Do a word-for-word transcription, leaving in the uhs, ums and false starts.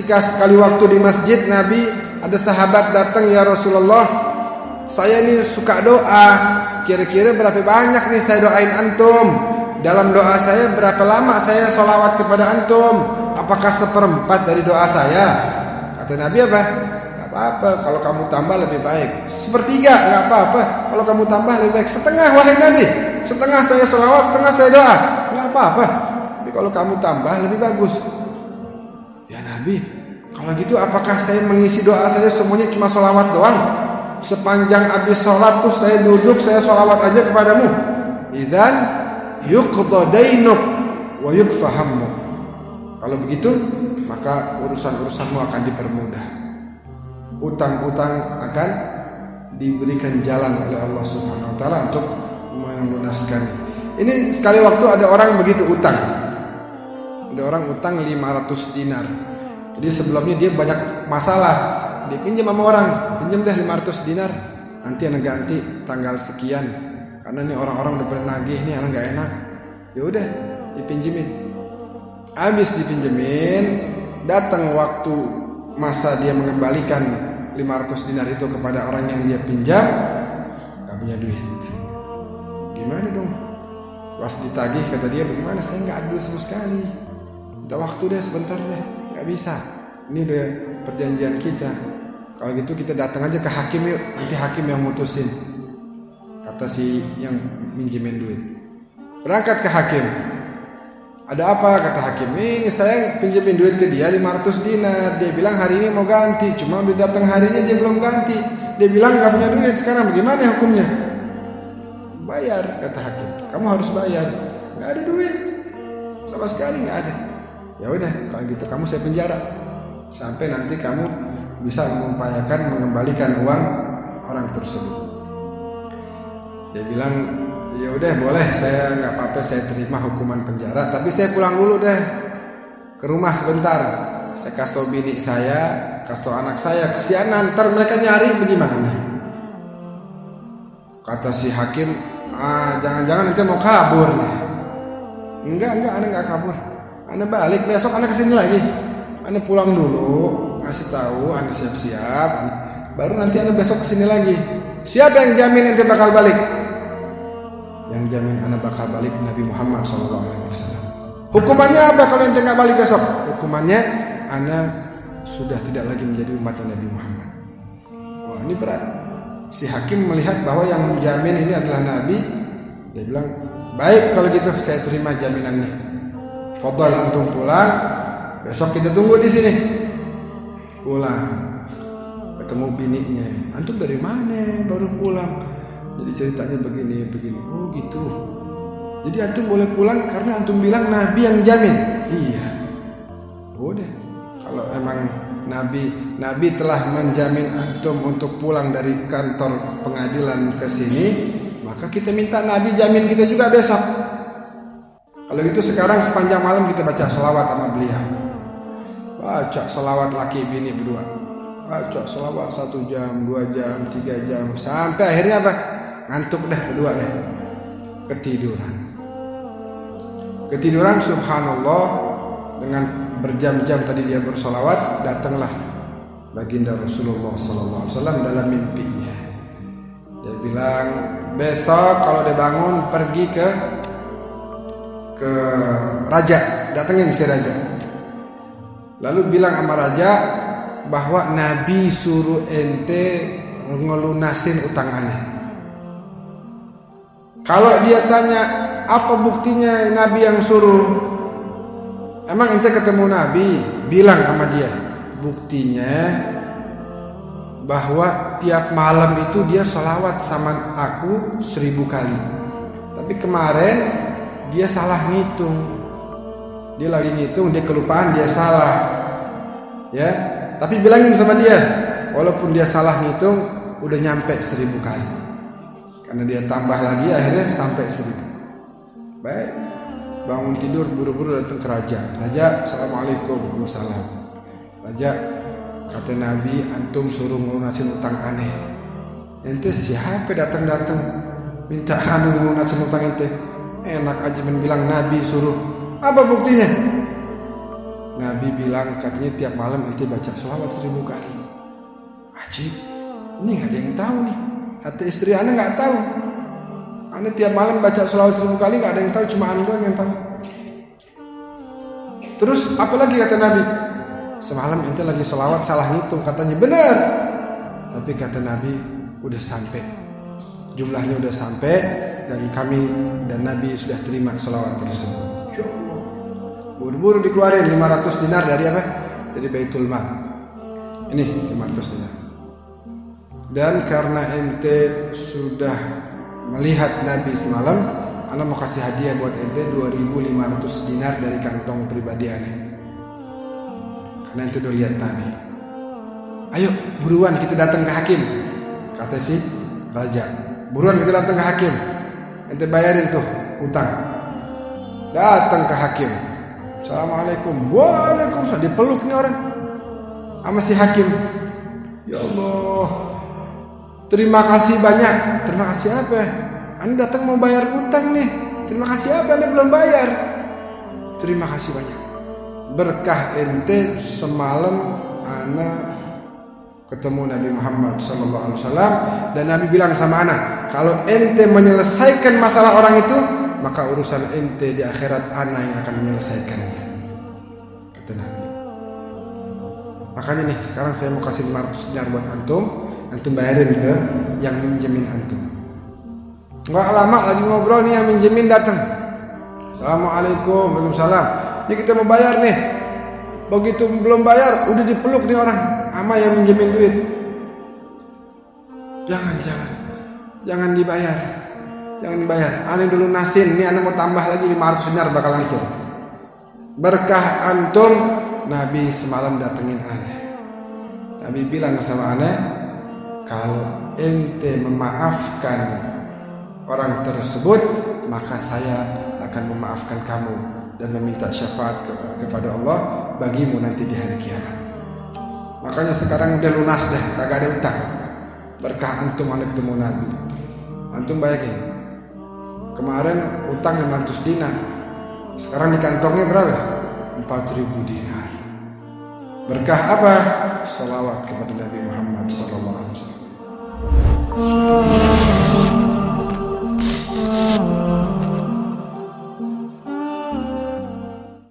Ketika sekali waktu di masjid Nabi, ada sahabat datang, "Ya Rasulullah, saya ini suka doa. Kira-kira berapa banyak nih saya doain antum? Dalam doa saya berapa lama saya sholawat kepada antum? Apakah seperempat dari doa saya?" Kata Nabi apa? "Gak apa-apa, kalau kamu tambah lebih baik. Sepertiga, gak apa-apa, kalau kamu tambah lebih baik. Setengah, wahai Nabi. Setengah saya sholawat, setengah saya doa. Gak apa-apa, tapi kalau kamu tambah lebih bagus." "Ya Nabi, kalau gitu apakah saya mengisi doa saya semuanya cuma sholawat doang? Sepanjang habis sholat tuh saya duduk, saya sholawat aja kepadamu. Idzan yuqda dainuk wa yukfa hammuk." Kalau begitu, maka urusan-urusanmu akan dipermudah. Utang-utang akan diberikan jalan oleh Allah Subhanahu wa taala untuk melunaskannya. Ini sekali waktu ada orang begitu utang. Ada orang utang lima ratus dinar. Jadi sebelumnya dia banyak masalah. Dia pinjam sama orang, pinjam deh lima ratus dinar. Nanti anak ganti tanggal sekian. Karena nih orang-orang udah pernah nagih, nih anak gak enak. Ya udah, dipinjemin. Habis dipinjemin, datang waktu masa dia mengembalikan lima ratus dinar itu kepada orang yang dia pinjam, gak punya duit. Gimana dong? Pas ditagih kata dia, "Bagaimana? Saya gak ada duit sama sekali. Minta waktu deh sebentar deh." Gak bisa. Ini udah perjanjian kita. Kalau gitu kita datang aja ke hakim yuk. Nanti hakim yang mutusin. Kata si yang minjemin duit. Berangkat ke hakim. "Ada apa?" kata hakim. "Ini saya pinjemin duit ke dia lima ratus dinar. Dia bilang hari ini mau ganti. Cuma udah datang harinya dia belum ganti. Dia bilang gak punya duit. Sekarang bagaimana hukumnya?" "Bayar," kata hakim. "Kamu harus bayar." "Gak ada duit. Sama sekali gak ada." "Ya udah, kalau gitu kamu saya penjara sampai nanti kamu bisa mengupayakan mengembalikan uang orang tersebut." Dia bilang, "Ya udah boleh, saya nggak apa-apa, saya terima hukuman penjara, tapi saya pulang dulu deh ke rumah sebentar. Saya kasih tau bini saya, kasih tau anak saya, kesianan, ntar mereka nyari bagaimana." Kata si hakim, "Ah, jangan-jangan nanti mau kabur nih." "Enggak, enggak, anak nggak kabur. Anda balik besok, Anda kesini lagi. Anda pulang dulu, ngasih tahu, Anda siap-siap, baru nanti Anda besok kesini lagi. Siapa yang jamin ente bakal balik?" "Yang jamin Anda bakal balik Nabi Muhammad shallallahu alaihi wasallam." "Hukumannya apa kalau ente nggak balik besok?" "Hukumannya Anda sudah tidak lagi menjadi umat Nabi Muhammad." Wah, ini berat. Si hakim melihat bahwa yang menjamin ini adalah Nabi. Dia bilang, "Baik kalau gitu, saya terima jaminannya. Fadhal antum pulang. Besok kita tunggu di sini." Pulang, ketemu bininya. "Antum dari mana baru pulang?" Jadi ceritanya begini, begini. "Oh gitu. Jadi antum boleh pulang karena antum bilang Nabi yang jamin." "Iya." "Udah, kalau emang Nabi Nabi telah menjamin antum untuk pulang dari kantor pengadilan ke sini, maka kita minta Nabi jamin kita juga besok. Kalau gitu sekarang sepanjang malam kita baca selawat sama beliau." Baca selawat laki bini berdua. Baca selawat satu jam, dua jam, tiga jam, sampai akhirnya apa? Ngantuk dah berdua nih. Ketiduran. Ketiduran, subhanallah, dengan berjam-jam tadi dia bersolawat, datanglah baginda Rasulullah sallallahu alaihi wasallam dalam mimpinya. Dia bilang, "Besok kalau dia bangun pergi ke ke raja, datengin si raja. Lalu bilang sama raja bahwa Nabi suruh ente ngelunasin utang aneh. Kalau dia tanya apa buktinya Nabi yang suruh, emang ente ketemu Nabi? Bilang sama dia, buktinya bahwa tiap malam itu dia sholawat sama aku seribu kali. Tapi kemarin dia salah ngitung. Dia lagi ngitung, dia kelupaan, dia salah. Ya, tapi bilangin sama dia, walaupun dia salah ngitung, udah nyampe seribu kali. Karena dia tambah lagi, akhirnya sampai seribu. Baik, bangun tidur buru-buru datang ke raja. Raja, assalamualaikum, waalaikumsalam. Raja, kata Nabi, antum suruh ngelunasin utang aneh. Ente siapa datang-datang minta anu ngelunasin utang ente? Enak aja bilang Nabi suruh. Apa buktinya? Nabi bilang katanya tiap malam ente baca selawat seribu kali. Ajib, ini nggak ada yang tahu nih. Hati istri ana nggak tahu. Ana tiap malam baca selawat seribu kali, nggak ada yang tahu, cuma ana doang yang tahu. Terus apalagi kata Nabi? Semalam ente lagi selawat salah ngitung, katanya benar. Tapi kata Nabi udah sampai, jumlahnya udah sampai, dan kami dan Nabi sudah terima selawat tersebut. Ya Allah, buru-buru dikeluarin lima ratus dinar dari apa? Dari Baitul Mal. Ini lima ratus dinar. Dan karena ente sudah melihat Nabi semalam, ana mau kasih hadiah buat ente dua ribu lima ratus dinar dari kantong pribadi ana. Karena ente udah lihat Nabi. Ayo buruan kita datang ke hakim, kata si raja. Buruan kita datang ke hakim, ente bayarin tuh utang. Datang ke hakim. Assalamualaikum. Waalaikumsalam. Dipeluk nih orang sama si hakim. Ya Allah, terima kasih banyak. Terima kasih apa? Anda datang mau bayar utang nih. Terima kasih apa? Anda belum bayar. Terima kasih banyak. Berkah ente semalam ana ketemu Nabi Muhammad sallallahu alaihi wasallam, dan Nabi bilang sama ana, kalau ente menyelesaikan masalah orang itu, maka urusan ente di akhirat ana yang akan menyelesaikannya, kata Nabi. Makanya nih sekarang saya mau kasih lima ratus dinar buat antum, antum bayarin ke yang minjemin antum. Nggak lama lagi ngobrol nih yang minjemin datang. Assalamualaikum, waalaikumsalam. Ini kita mau bayar nih. Begitu belum bayar, udah dipeluk nih orang ama yang minjemin duit. Jangan, jangan, jangan dibayar, jangan dibayar. Ane dulu nasin, ini ane mau tambah lagi lima ratus dinar bakal antum. Berkah antum, Nabi semalam datengin ane. Nabi bilang sama ane, kalau ente memaafkan orang tersebut, maka saya akan memaafkan kamu dan meminta syafaat ke- kepada Allah bagimu nanti di hari kiamat. Makanya sekarang udah lunas deh, kagak ada utang. Berkah antum anda ketemu Nabi. Antum bayangin, kemarin utang lima ratus dinar, sekarang di kantongnya berapa? empat ribu dinar. Berkah apa? Salawat kepada Nabi Muhammad sallallahu alaihi wasallam.